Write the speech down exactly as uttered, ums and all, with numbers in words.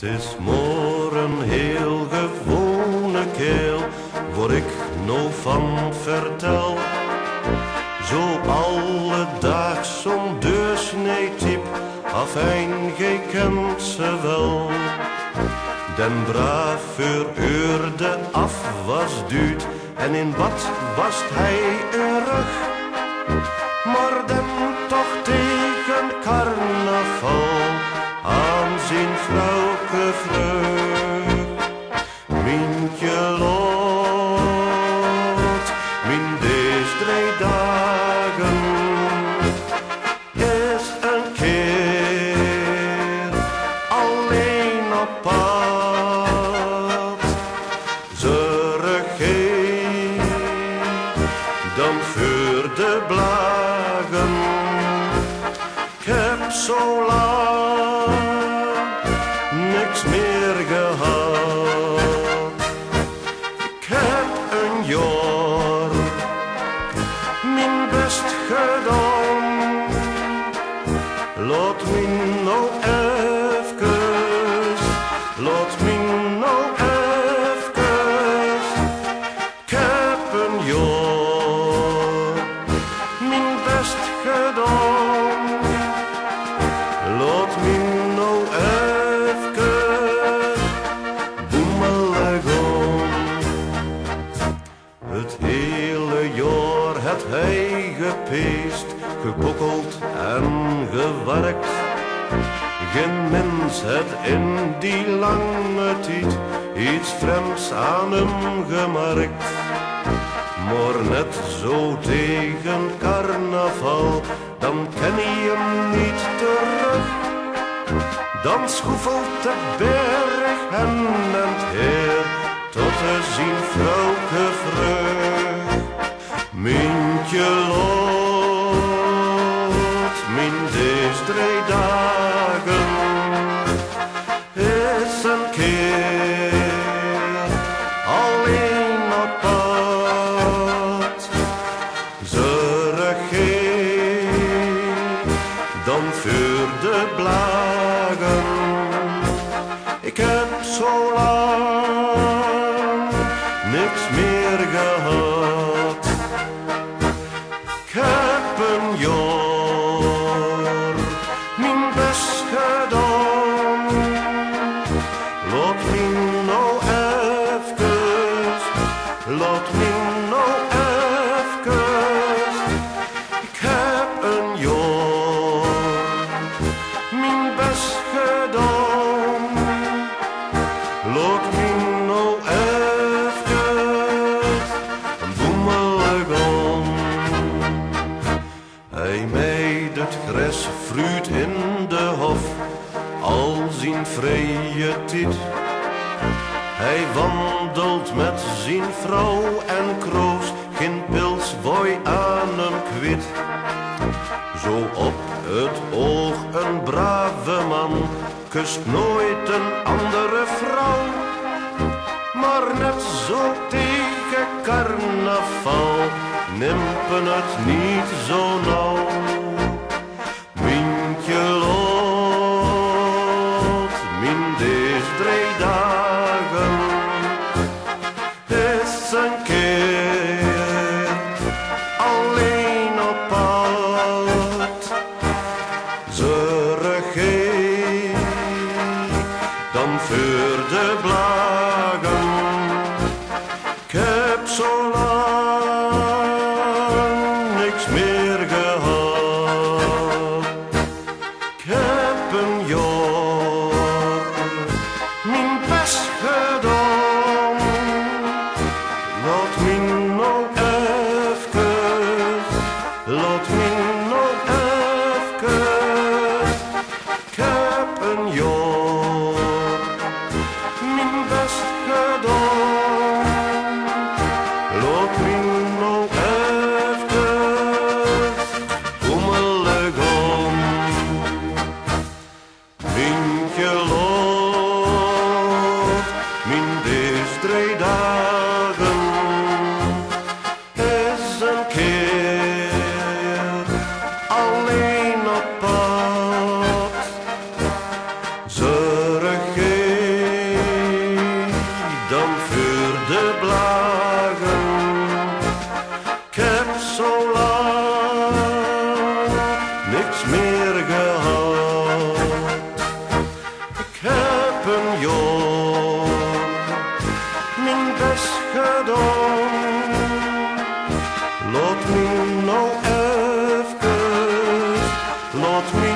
Het is maar een heel gewone keel, waar ik nou van vertel. Zo alledaags zo'n deursnee-typ, afijn, gij kent ze wel. Den braaf voor uur de afwas duwt, en in bad wast hij een rug. Maar dan toch tegen carnaval aan zijn vrouwke vlug. Mientje lot, min deze drie dagen, is een keer alleen op pad. Zorg geen dan voor de blagen. Ik heb zo lang niks meer gehad. Ik heb een jaar mijn best gedaan. Laat me nou even, laat me nou even. Ik heb een jaar mijn best gedaan. Laat me nou even boemelig om. Het hele jaar het hij gepeest, gebokkeld en gewerkt. Geen mens het in die lange tijd iets vreemds aan hem gemerkt. Maar net zo tegen carnaval, dan ken je hem niet terug. Dan schoefelt de berg hen en heer tot te zien vrouwke vrug. Mientje lot, min deze drie dagen, is een keer alleen op pad. Zorg geen dan voor de blagen. Ik heb zo lang niks meer gehad. Ik heb een jaar mijn best gedaan. Laat me nou even, laat me nou even. Ik heb een jaar mijn best gedaan. Laat me nou even boemelig om. Hij meid het gras fruit in de hof, al zijn vrije tijd. Hij wandelt met zijn vrouw en kroos, geen pils woi aan hem kwit. Zo op het oog een brave man, kust nooit een andere vrouw. Maar net zo tegen carnaval, nimpen het niet zo nauw. Mientje lot, min deze drie dagen, is een keer alleen op pad. Zorg geen dan voor de blagen. Ik heb zo lang niks meer gehad. Ik heb een jaar mijn best gedaan. Laat me nou even, laat me nou even. Ik heb een jaar mijn nou even, laat me